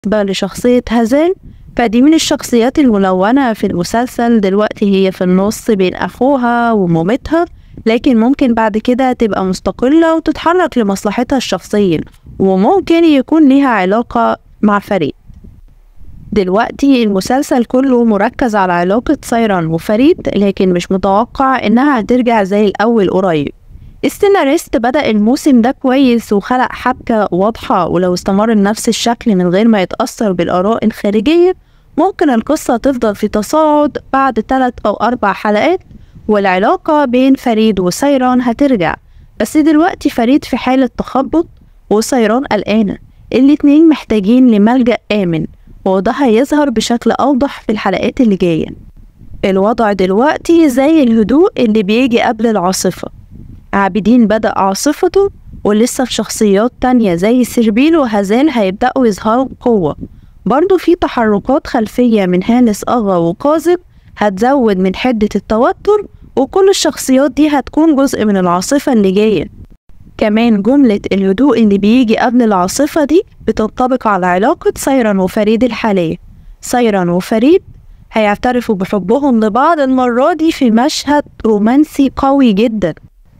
بالنسبة لشخصية هازيل، فدي من الشخصيات الملونة في المسلسل. دلوقتي هي في النص بين أخوها ومامتها، لكن ممكن بعد كده تبقى مستقلة وتتحرك لمصلحتها الشخصية، وممكن يكون ليها علاقة مع فريد. دلوقتي المسلسل كله مركز على علاقة سايران وفريد، لكن مش متوقع إنها هترجع زي الأول قريب. السيناريست بدأ الموسم ده كويس وخلق حبكة واضحة، ولو استمر بنفس الشكل من غير ما يتأثر بالآراء الخارجية ممكن القصة تفضل في تصاعد بعد 3 أو 4 حلقات، والعلاقة بين فريد وسايران هترجع. بس دلوقتي فريد في حالة تخبط وسايران قلقانة، الاتنين محتاجين لملجأ آمن، وده هيظهر بشكل أوضح في الحلقات اللي جاية. الوضع دلوقتي زي الهدوء اللي بيجي قبل العاصفة. عابدين بدأ عاصفته، ولسه في شخصيات تانية زي سيربيل وهازيل هيبدأوا يظهروا بقوة. برضو في تحركات خلفية من هانس أغا وكاظم هتزود من حدة التوتر، وكل الشخصيات دي هتكون جزء من العاصفة اللي جاية. كمان جملة الهدوء اللي بيجي قبل العاصفة دي بتنطبق على علاقة سايران وفريد الحالية. سايران وفريد هيعترفوا بحبهم لبعض المرة دي في مشهد رومانسي قوي جدا.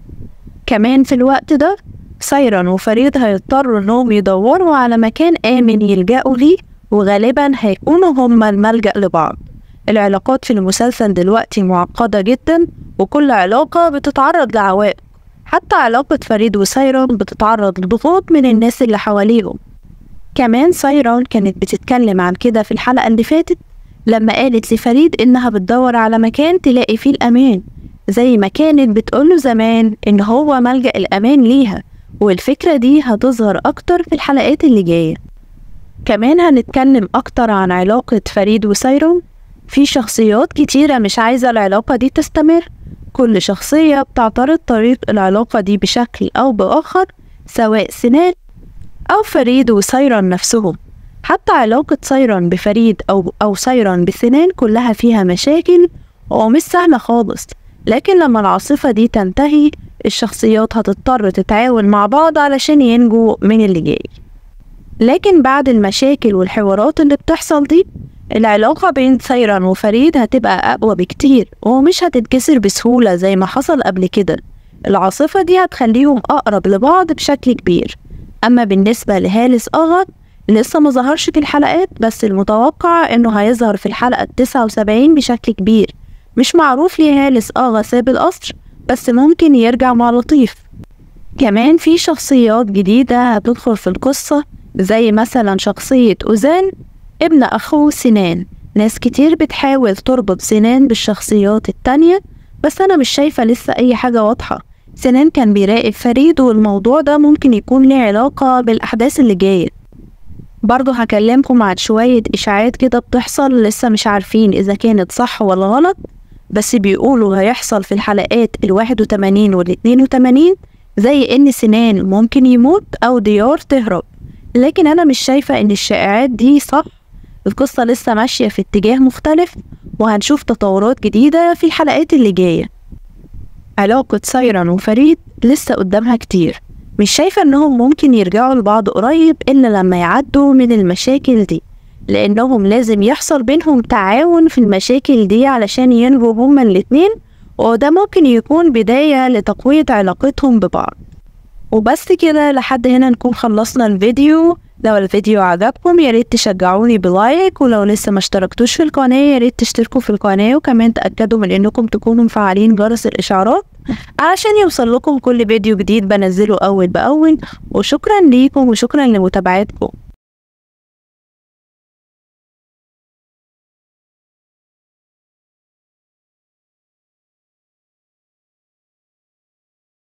كمان في الوقت ده سايران وفريد هيضطروا انهم يدوروا على مكان آمن يلجأوا ليه، وغالبا هيكونوا هما الملجأ لبعض. العلاقات في المسلسل دلوقتي معقدة جدا، وكل علاقة بتتعرض لعوائق. حتى علاقة فريد وسايران بتتعرض لضغوط من الناس اللي حواليهم. كمان سايران كانت بتتكلم عن كده في الحلقة اللي فاتت لما قالت لفريد إنها بتدور على مكان تلاقي فيه الأمان، زي ما كانت بتقوله زمان إن هو ملجأ الأمان ليها. والفكرة دي هتظهر أكتر في الحلقات اللي جاية. كمان هنتكلم أكتر عن علاقة فريد وسايران. في شخصيات كتيرة مش عايزة العلاقة دي تستمر، كل شخصية بتعترض طريق العلاقة دي بشكل أو بآخر، سواء سنان أو فريد وسايران نفسهم. حتى علاقة سايران بفريد أو سايران بسنان كلها فيها مشاكل ومش سهلة خالص، لكن لما العاصفة دي تنتهي الشخصيات هتضطر تتعاون مع بعض علشان ينجوا من اللي جاي. لكن بعد المشاكل والحوارات اللي بتحصل دي العلاقة بين سايران وفريد هتبقى أقوى بكتير، ومش هتتكسر بسهولة زي ما حصل قبل كده. العاصفة دي هتخليهم أقرب لبعض بشكل كبير. أما بالنسبة لهالس أغا لسه ما ظهرش في الحلقات، بس المتوقع إنه هيظهر في الحلقة 79 بشكل كبير. مش معروف ليه هالس أغا ساب القصر، بس ممكن يرجع مع لطيف. كمان في شخصيات جديدة هتدخل في القصة، زي مثلا شخصية أوزان ابن أخوه سنان. ناس كتير بتحاول تربط سنان بالشخصيات التانية، بس أنا مش شايفة لسه أي حاجة واضحة. سنان كان بيراقب فريد، والموضوع ده ممكن يكون له علاقة بالأحداث اللي جاية. برضو هكلمكم عن شوية إشاعات كده بتحصل، لسه مش عارفين إذا كانت صح ولا غلط، بس بيقولوا هيحصل في الحلقات 81 و 82 زي إن سنان ممكن يموت أو ديار تهرب. لكن أنا مش شايفة إن الشائعات دي صح. القصة لسه ماشية في اتجاه مختلف، وهنشوف تطورات جديدة في الحلقات اللي جاية. علاقة سايران وفريد لسه قدامها كتير، مش شايفة إنهم ممكن يرجعوا لبعض قريب إلا لما يعدوا من المشاكل دي، لأنهم لازم يحصل بينهم تعاون في المشاكل دي علشان ينجوا هما الاتنين، وده ممكن يكون بداية لتقوية علاقتهم ببعض. وبس كده، لحد هنا نكون خلصنا الفيديو. لو الفيديو عجبكم ياريت تشجعوني بلايك، ولو لسه ما اشتركتوش في القناة ياريت تشتركوا في القناة، وكمان تأكدوا من انكم تكونوا مفعلين جرس الاشعارات علشان يوصل لكم كل فيديو جديد بنزله اول باول. وشكرا ليكم وشكرا لمتابعتكم.